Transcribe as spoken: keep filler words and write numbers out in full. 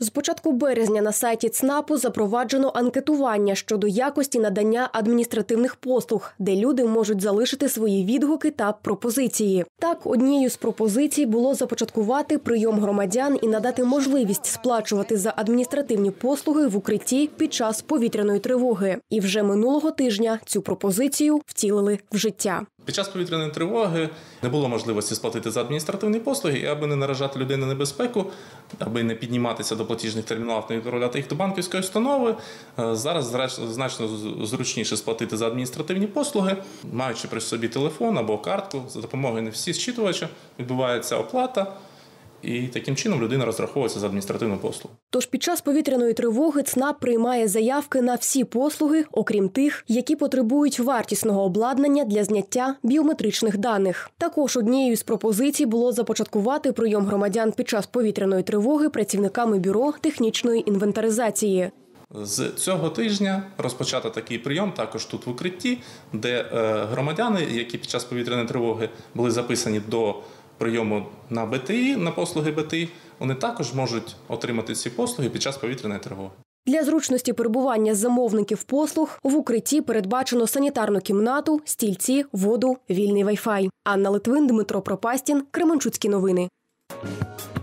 З початку березня на сайті ЦНАПу запроваджено анкетування щодо якості надання адміністративних послуг, де люди можуть залишити свої відгуки та пропозиції. Так, однією з пропозицій було започаткувати прийом громадян і надати можливість сплачувати за адміністративні послуги в укритті під час повітряної тривоги. І вже минулого тижня цю пропозицію втілили в життя. Під час повітряної тривоги не було можливості сплатити за адміністративні послуги, і аби не наражати людей на небезпеку, аби не підніматися до платіжних терміналів, не відправляти їх до банківської установи, зараз значно зручніше сплатити за адміністративні послуги, маючи при собі телефон або картку, за допомогою ен еф сі-зчитувача відбувається оплата. І таким чином людина розраховується за адміністративну послугу. Тож під час повітряної тривоги ЦНАП приймає заявки на всі послуги, окрім тих, які потребують вартісного обладнання для зняття біометричних даних. Також однією з пропозицій було започаткувати прийом громадян під час повітряної тривоги працівниками бюро технічної інвентаризації. З цього тижня розпочато такий прийом також тут в укритті, де громадяни, які під час повітряної тривоги були записані до прийому на бе те і, на послуги бе те і, вони також можуть отримати ці послуги під час повітряної тривоги. Для зручності перебування замовників послуг в укритті передбачено санітарну кімнату, стільці, воду, вільний вай-фай. Анна Литвин, Дмитро Пропастін, Кременчуцькі новини.